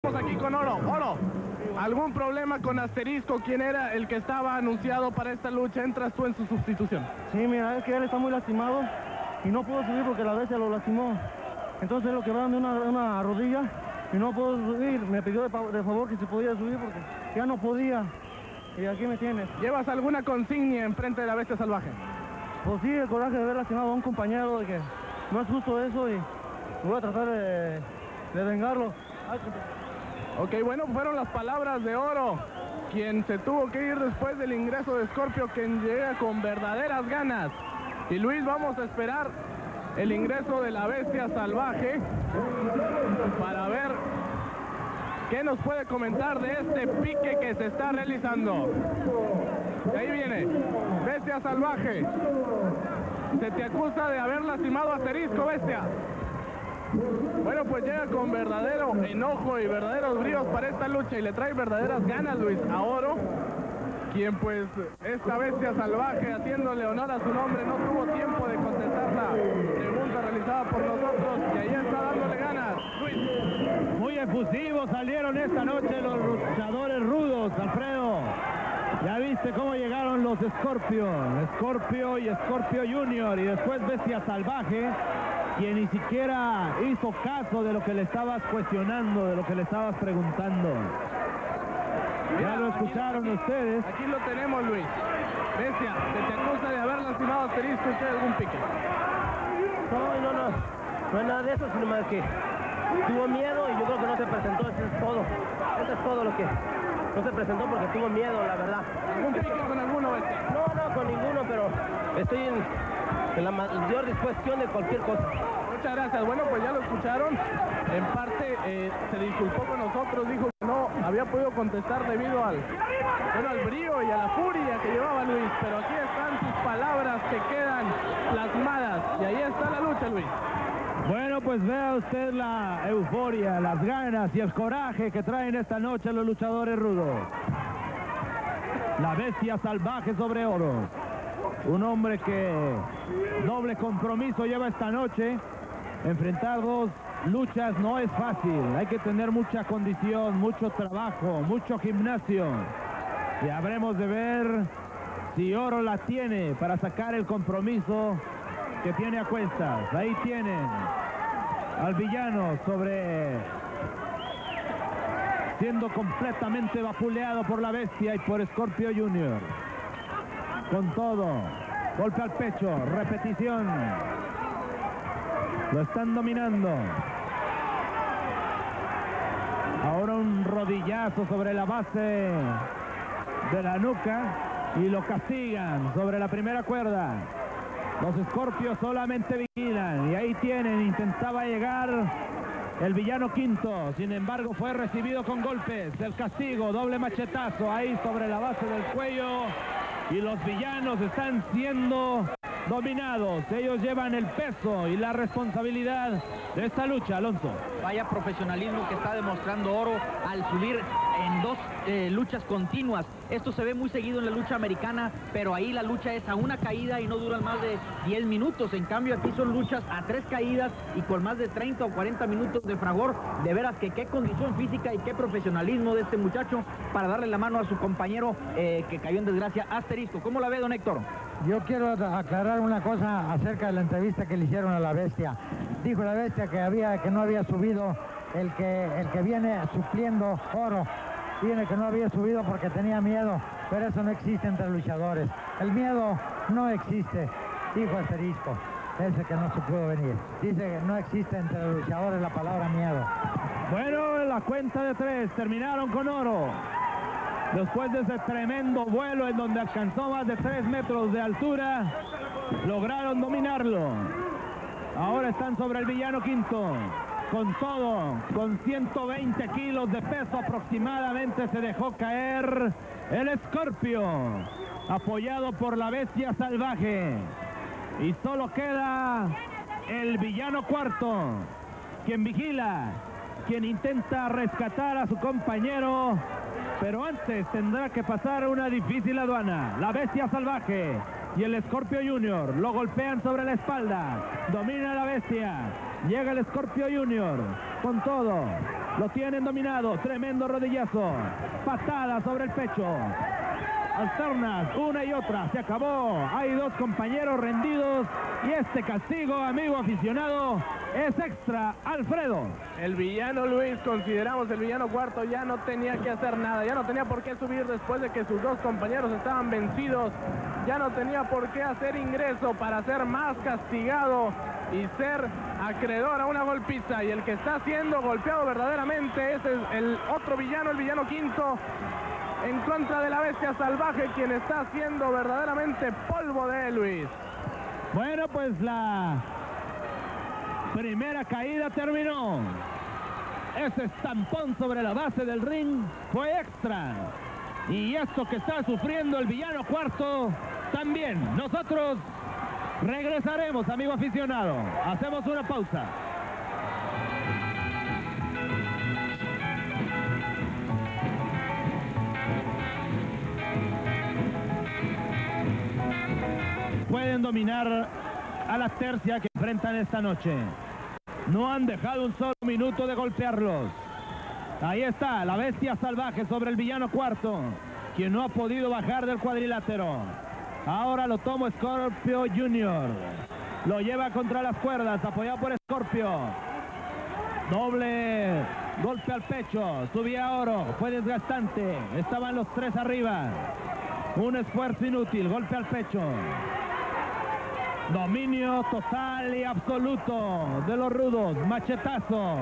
Estamos aquí con Oro. Oro, ¿algún problema con Asterisco? ¿Quién era el que estaba anunciado para esta lucha? ¿Entras tú en su sustitución? Sí, mira, es que él está muy lastimado y no pudo subir porque la bestia lo lastimó. Entonces lo quebraron de una rodilla y no pudo subir. Me pidió de favor que se podía subir porque ya no podía. Y aquí me tienes. ¿Llevas alguna consigna enfrente de la bestia salvaje? Pues sí, el coraje de haber lastimado a un compañero, de que no es justo eso y voy a tratar de vengarlo. Ok, bueno, fueron las palabras de Oro, quien se tuvo que ir después del ingreso de Scorpio, quien llega con verdaderas ganas. Y Luis, vamos a esperar el ingreso de la bestia salvaje para ver qué nos puede comentar de este pique que se está realizando. Y ahí viene, bestia salvaje. Se te acusa de haber lastimado a Asterisco, bestia. Bueno, pues llega con verdadero enojo y verdaderos bríos para esta lucha y le trae verdaderas ganas, Luis, a Oro, quien pues esta bestia salvaje, haciéndole honor a su nombre, no tuvo tiempo de contestar la pregunta realizada por nosotros y ahí está dándole ganas, Luis. Muy efusivos salieron esta noche los luchadores rudos, Alfredo. Ya viste cómo llegaron los Scorpio y Scorpio Junior y después Bestia Salvaje, quien ni siquiera hizo caso de lo que le estabas cuestionando, de lo que le estabas preguntando. Ya lo escucharon ustedes. Aquí lo tenemos, Luis. Bestia, se te acusa de haber lastimado a Asterisco. ¿Usted algún pique? No es nada de eso, sino más que tuvo miedo y yo creo que no se presentó, eso es todo. Eso es todo lo que no se presentó porque tuvo miedo, la verdad. ¿Algún pique con alguno, bestia? No, con ninguno, pero estoy en la mayor disposición de cualquier cosa. Muchas gracias. Bueno, pues ya lo escucharon. En parte se disculpó con nosotros, dijo que no había podido contestar debido al brío y a la furia que llevaba Luis. Pero aquí están sus palabras que quedan plasmadas. Y ahí está la lucha, Luis. Bueno, pues vea usted la euforia, las ganas y el coraje que traen esta noche los luchadores rudos. La bestia salvaje sobre Oro. Un hombre que doble compromiso lleva esta noche. Enfrentar dos luchas no es fácil. Hay que tener mucha condición, mucho trabajo, mucho gimnasio. Y habremos de ver si Oro la tiene para sacar el compromiso que tiene a cuestas. Ahí tienen al villano siendo completamente vapuleado por la bestia y por Scorpio Junior. Con todo, golpe al pecho, repetición. Lo están dominando. Ahora un rodillazo sobre la base de la nuca y lo castigan sobre la primera cuerda. Los Scorpios solamente vigilan y ahí tienen, intentaba llegar el villano quinto, sin embargo fue recibido con golpes. El castigo, doble machetazo ahí sobre la base del cuello y los villanos están siendo dominados. Ellos llevan el peso y la responsabilidad de esta lucha, Alonso. Vaya profesionalismo que está demostrando Oro al subir en dos luchas continuas. Esto se ve muy seguido en la lucha americana, pero ahí la lucha es a una caída y no duran más de 10 minutos. En cambio aquí son luchas a 3 caídas y con más de 30 o 40 minutos de fragor. De veras que qué condición física y qué profesionalismo de este muchacho para darle la mano a su compañero que cayó en desgracia, Asterisco. ¿Cómo la ve, don Héctor? Yo quiero aclarar una cosa acerca de la entrevista que le hicieron a la bestia. Dijo la bestia que no había subido el que viene supliendo Oro. Viene que no había subido porque tenía miedo, pero eso no existe entre luchadores. El miedo no existe, dijo Asterisco, ese que no se pudo venir. Dice que no existe entre los luchadores la palabra miedo. Bueno, en la cuenta de 3 terminaron con Oro. Después de ese tremendo vuelo en donde alcanzó más de 3 metros de altura, lograron dominarlo. Ahora están sobre el villano quinto. Con todo, con 120 kilos de peso aproximadamente se dejó caer el Scorpio, apoyado por la bestia salvaje. Y solo queda el villano cuarto, quien vigila, quien intenta rescatar a su compañero, pero antes tendrá que pasar una difícil aduana. La bestia salvaje y el Scorpio Junior lo golpean sobre la espalda. Domina la bestia. Llega el Scorpio Junior con todo. Lo tienen dominado. Tremendo rodillazo. Patada sobre el pecho. Alternas una y otra. Se acabó. Hay dos compañeros rendidos. Y este castigo, amigo aficionado, es extra. Alfredo. El villano Luis, consideramos el villano cuarto, ya no tenía que hacer nada. Ya no tenía por qué subir después de que sus dos compañeros estaban vencidos. Ya no tenía por qué hacer ingreso para ser más castigado y ser acreedor a una golpiza. Y el que está siendo golpeado verdaderamente es el otro villano, el villano quinto, en contra de la bestia salvaje, quien está haciendo verdaderamente polvo de él, Luis. Bueno, pues la primera caída terminó. Ese estampón sobre la base del ring fue extra. Y esto que está sufriendo el villano cuarto también. Nosotros regresaremos, amigo aficionado. Hacemos una pausa. Pueden dominar a la tercia que enfrentan esta noche. No han dejado un solo minuto de golpearlos. Ahí está la bestia salvaje sobre el villano cuarto, quien no ha podido bajar del cuadrilátero. Ahora lo toma Scorpio Junior. Lo lleva contra las cuerdas, apoyado por Scorpio. Doble golpe al pecho. Subía Oro, fue desgastante. Estaban los tres arriba. Un esfuerzo inútil, golpe al pecho. Dominio total y absoluto de los rudos. Machetazo.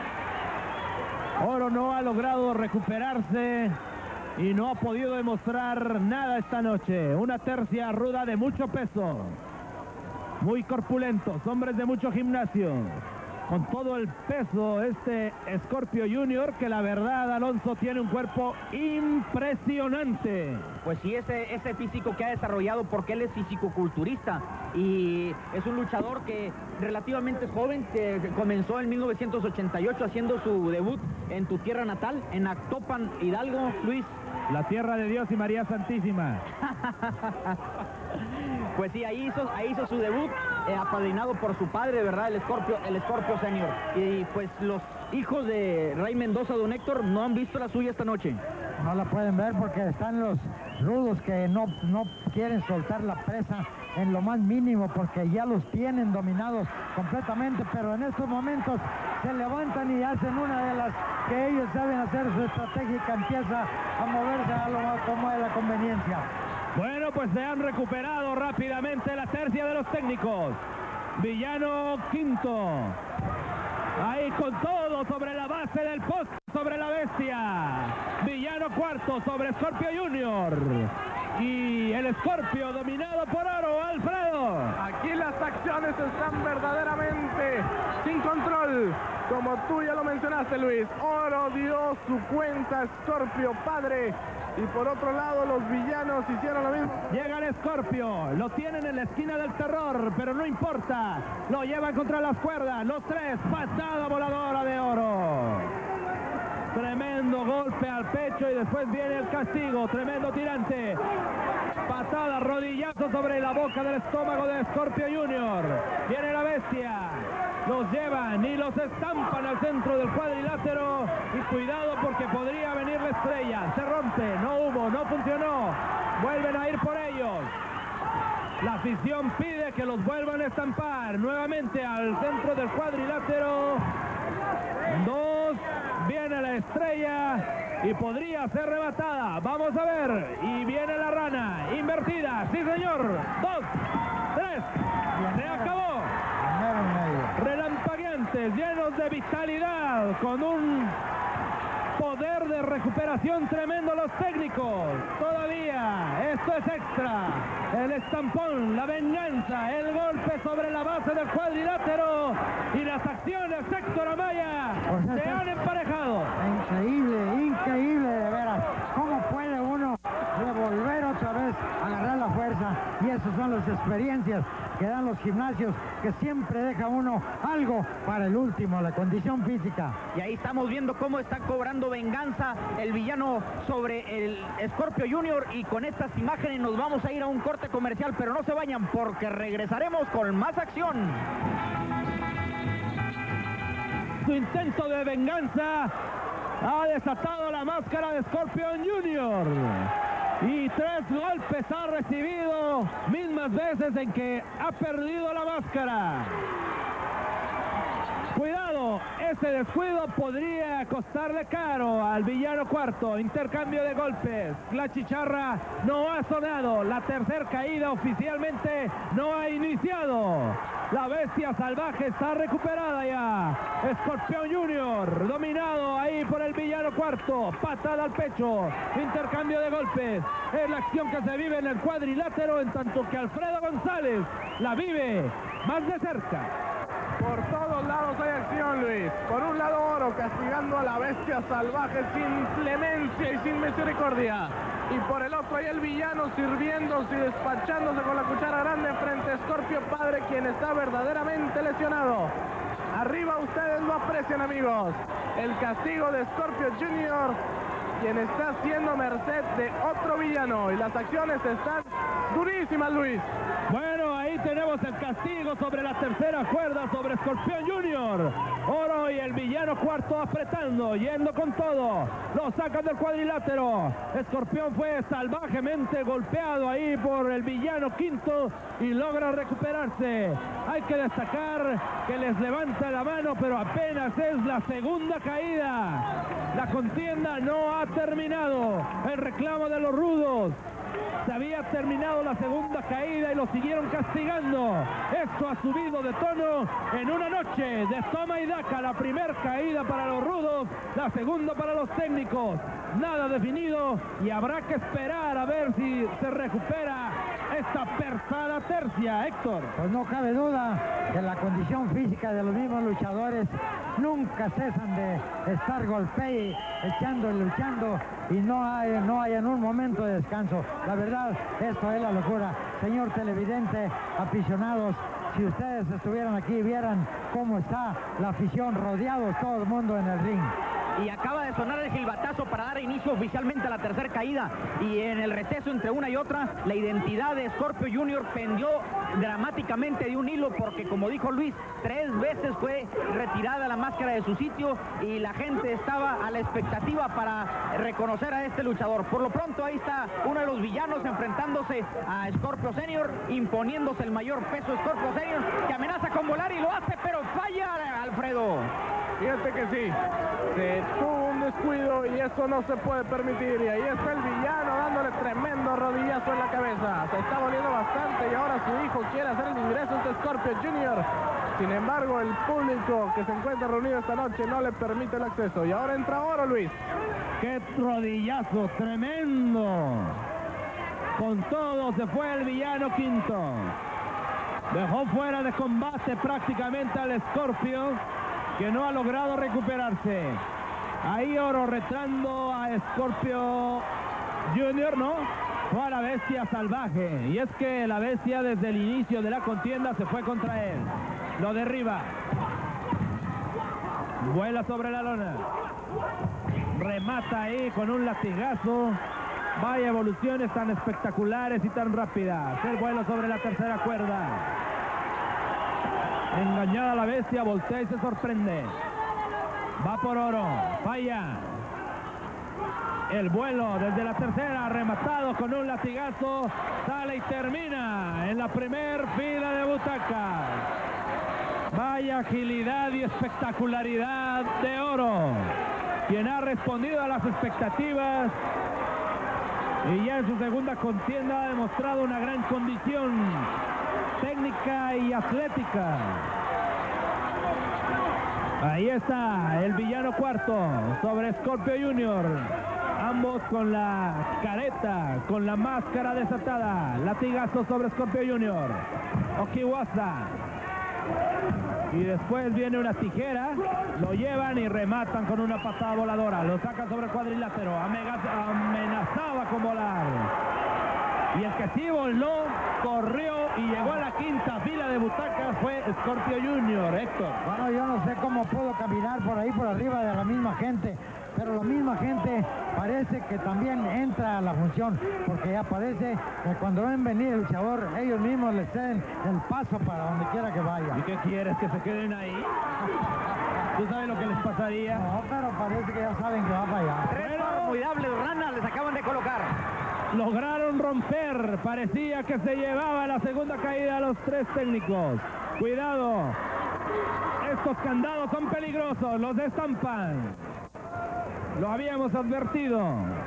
Oro no ha logrado recuperarse y no ha podido demostrar nada esta noche. Una tercia ruda de mucho peso. Muy corpulentos, hombres de mucho gimnasio. Con todo el peso este Scorpio Junior, que la verdad, Alonso, tiene un cuerpo impresionante. Pues sí, ese físico que ha desarrollado, porque él es fisicoculturista y es un luchador que relativamente es joven, que comenzó en 1988 haciendo su debut en tu tierra natal, en Actopan, Hidalgo, Luis. La tierra de Dios y María Santísima. Pues sí, ahí hizo su debut, apadrinado por su padre, ¿verdad? El Scorpio Senior. Y pues los hijos de Ray Mendoza, don Héctor, no han visto la suya esta noche. No la pueden ver porque están los rudos que no quieren soltar la presa en lo más mínimo, porque ya los tienen dominados completamente, pero en estos momentos se levantan y hacen una de las que ellos saben hacer, su estrategia, que empieza a moverse a lo como de la conveniencia. Bueno, pues se han recuperado rápidamente la tercia de los técnicos. Villano quinto. Ahí con todo sobre la base del poste, sobre la bestia. Villano cuarto sobre Scorpio Junior. Y el Scorpio dominado por Oro, Alfredo. Aquí las acciones están verdaderamente sin control. Como tú ya lo mencionaste, Luis. Oro dio su cuenta, Scorpio padre. Y por otro lado, los villanos hicieron lo mismo. Llega el Scorpio, lo tienen en la esquina del terror, pero no importa. Lo llevan contra las cuerdas, los tres, patada voladora de Oro. Tremendo golpe al pecho y después viene el castigo, tremendo tirante. Patada, rodillazo sobre la boca del estómago de Scorpio Junior. Viene la bestia. Los llevan y los estampan al centro del cuadrilátero. Y cuidado porque podría venir la estrella. Se rompe, no hubo, no funcionó. Vuelven a ir por ellos. La afición pide que los vuelvan a estampar nuevamente al centro del cuadrilátero. Dos, viene la estrella y podría ser rematada. Vamos a ver. Y viene la rana, invertida. Sí, señor. 2, 3. Se acabó. Relampagueantes, llenos de vitalidad, con un poder de recuperación tremendo los técnicos. Todavía, esto es extra. El estampón, la venganza, el golpe sobre la base del cuadrilátero y las acciones Héctor Amaya se han emparejado. Increíble, increíble de veras. ¿Cómo puede uno revolver otra vez, agarrar la fuerza? Y esas son las experiencias que dan los gimnasios, que siempre deja uno algo para el último, la condición física. Y ahí estamos viendo cómo está cobrando venganza el villano sobre el Scorpio Junior, y con estas imágenes nos vamos a ir a un corte comercial, pero no se vayan porque regresaremos con más acción. su intento de venganza ha desatado la máscara de Scorpion Jr. Y 3 golpes ha recibido, mismas veces en que ha perdido la máscara. Cuidado, ese descuido podría costarle caro al villano cuarto. Intercambio de golpes. La chicharra no ha sonado. La tercera caída oficialmente no ha iniciado. La bestia salvaje está recuperada ya. Scorpion Jr. dominado ahí por el villano cuarto. Patada al pecho. Intercambio de golpes. Es la acción que se vive en el cuadrilátero, en tanto que Alfredo González la vive más de cerca. Por todos lados hay acción, Luis. Por un lado Oro castigando a la bestia salvaje sin clemencia y sin misericordia. Y por el otro hay el villano sirviéndose y despachándose con la cuchara grande frente a Scorpio Padre, quien está verdaderamente lesionado. Arriba ustedes lo aprecian, amigos. El castigo de Scorpio Jr., quien está haciendo merced de otro villano. Y las acciones están durísimas, Luis. Bueno, ahí tenemos el castigo sobre la tercera cuerda, sobre Scorpion Jr. Oro y el villano cuarto apretando, yendo con todo. Lo sacan del cuadrilátero. Scorpion fue salvajemente golpeado ahí por el villano quinto y logra recuperarse. Hay que destacar que les levanta la mano, pero apenas es la segunda caída. La contienda no ha terminado. El reclamo de los rudos. Se había terminado la segunda caída y lo siguieron castigando. Esto ha subido de tono en una noche de toma y daca. La primera caída para los rudos, la segunda para los técnicos. Nada definido y habrá que esperar a ver si se recupera esta pesada tercia, Héctor. Pues no cabe duda que la condición física de los mismos luchadores nunca cesan de estar golpeando, echando y luchando, y no hay en un momento de descanso. La verdad, esto es la locura. Señor televidente, aficionados, si ustedes estuvieran aquí, vieran cómo está la afición, rodeados todo el mundo en el ring. Y acaba de sonar el silbatazo para dar inicio oficialmente a la tercera caída. Y en el receso entre una y otra, la identidad de Scorpio Jr. pendió dramáticamente de un hilo, porque como dijo Luis, 3 veces fue retirada la máscara de su sitio y la gente estaba a la expectativa para reconocer a este luchador. Por lo pronto ahí está uno de los villanos enfrentándose a Scorpio Senior, imponiéndose el mayor peso Scorpio Senior, que amenaza con volar y lo hace, pero falla, Alfredo. Fíjate que sí, se tuvo un descuido y eso no se puede permitir. Y ahí está el villano dándole tremendo rodillazo en la cabeza. Se está doliendo bastante y ahora su hijo quiere hacer el ingreso de Scorpio Jr. Sin embargo, el público que se encuentra reunido esta noche no le permite el acceso. Y ahora entra Oro, Luis. ¡Qué rodillazo tremendo! Con todo se fue el villano quinto. Dejó fuera de combate prácticamente al Scorpio, que no ha logrado recuperarse. Ahí Oro retando a Scorpio Jr., ¿no? Fue a la bestia salvaje. Y es que la bestia desde el inicio de la contienda se fue contra él. Lo derriba. Vuela sobre la lona. Remata ahí con un latigazo. Vaya evoluciones tan espectaculares y tan rápidas. El vuelo sobre la tercera cuerda. Engañada la bestia, voltea y se sorprende. Va por Oro, falla. El vuelo desde la tercera, rematado con un latigazo, sale y termina en la primer fila de butacas. Vaya agilidad y espectacularidad de Oro, quien ha respondido a las expectativas y ya en su segunda contienda ha demostrado una gran condición técnica y atlética. Ahí está el villano cuarto sobre Scorpio Jr. Ambos con la careta, con la máscara desatada. Latigazo sobre Scorpio Jr. Okiwasa. Y después viene una tijera, lo llevan y rematan con una patada voladora. Lo sacan sobre el cuadrilátero. Amenazaba con volar. Y el que sí voló, corrió y llegó a la quinta fila de butacas fue Scorpio Jr., Héctor. Bueno, yo no sé cómo puedo caminar por ahí, por arriba de la misma gente, pero la misma gente parece que también entra a la función, porque ya parece que cuando ven venir el luchador, ellos mismos les ceden el paso para donde quiera que vaya. ¿Y qué quieres, que se queden ahí? ¿Tú sabes lo que les pasaría? No, pero parece que ya saben que va para allá. Tres formidables ranas les acaban de colocar. Lograron romper, parecía que se llevaba la segunda caída a los tres técnicos. Cuidado, estos candados son peligrosos, los destampan. Lo habíamos advertido.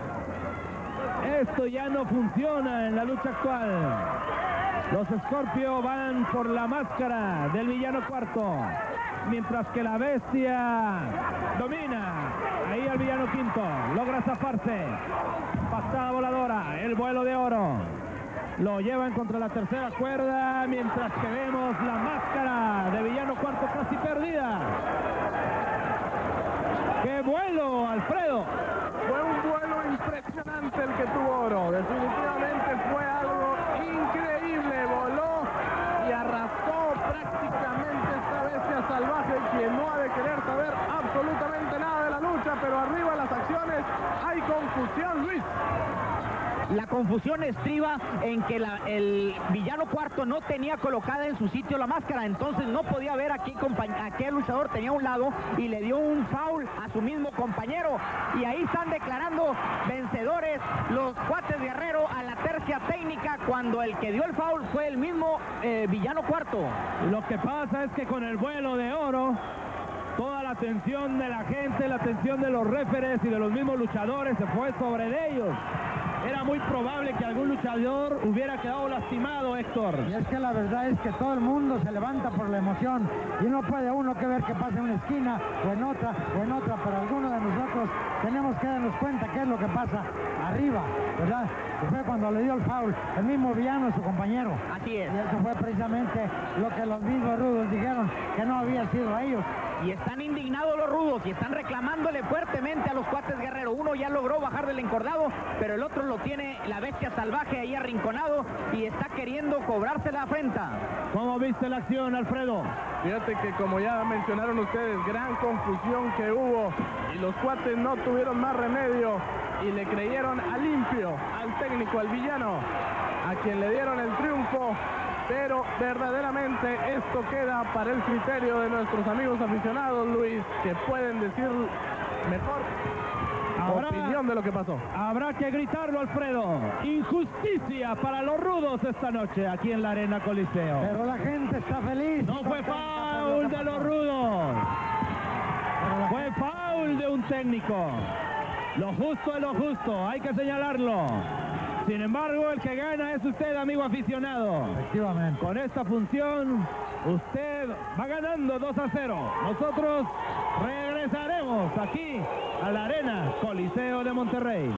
Esto ya no funciona en la lucha actual. Los Scorpio van por la máscara del villano cuarto, mientras que la bestia domina. Ahí al villano quinto, logra zafarse. Pasada voladora, el vuelo de oro. Lo llevan contra la tercera cuerda, mientras que vemos la máscara de villano cuarto casi perdida. ¡Qué vuelo, Alfredo! Fue un vuelo impresionante el que tuvo Oro. Definitivamente fue algo increíble. Voló y arrasó prácticamente esta bestia salvaje, quien no ha de querer saber absolutamente nada de la lucha, pero arriba las acciones hay confusión, Luis. La confusión estriba en que el villano cuarto no tenía colocada en su sitio la máscara, entonces no podía ver a qué luchador tenía a un lado y le dio un foul a su mismo compañero. Y ahí están declarando vencedores los cuates Guerrero a la tercia técnica, cuando el que dio el foul fue el mismo villano cuarto. Lo que pasa es que con el vuelo de oro, toda la atención de la gente, la atención de los referees y de los mismos luchadores se fue sobre de ellos. Era muy probable que algún luchador hubiera quedado lastimado, Héctor. Y es que la verdad es que todo el mundo se levanta por la emoción y no puede uno que ver que pasa en una esquina o en otra, pero algunos de nosotros tenemos que darnos cuenta qué es lo que pasa arriba, ¿verdad? Que fue cuando le dio el foul el mismo villano a su compañero. Así es. Y eso fue precisamente lo que los mismos rudos dijeron, que no había sido a ellos. Y están indignados los rudos y están reclamándole fuertemente a los cuates Guerrero. Uno ya logró bajar del encordado, pero el otro lo tiene la bestia salvaje ahí arrinconado y está queriendo cobrarse la afrenta. ¿Cómo viste la acción, Alfredo? Fíjate que, como ya mencionaron ustedes, gran confusión que hubo y los cuates no tuvieron más remedio y le creyeron a limpio al técnico, al villano, a quien le dieron el triunfo. Pero verdaderamente esto queda para el criterio de nuestros amigos aficionados, Luis, que pueden decir mejor opinión de lo que pasó. Habrá que gritarlo, Alfredo. Injusticia para los rudos esta noche aquí en la Arena Coliseo. Pero la gente está feliz. No fue foul de los rudos. Fue foul de un técnico. Lo justo es lo justo, hay que señalarlo. Sin embargo, el que gana es usted, amigo aficionado. Efectivamente. Con esta función, usted va ganando 2-0. Nosotros regresaremos aquí a la Arena Coliseo de Monterrey.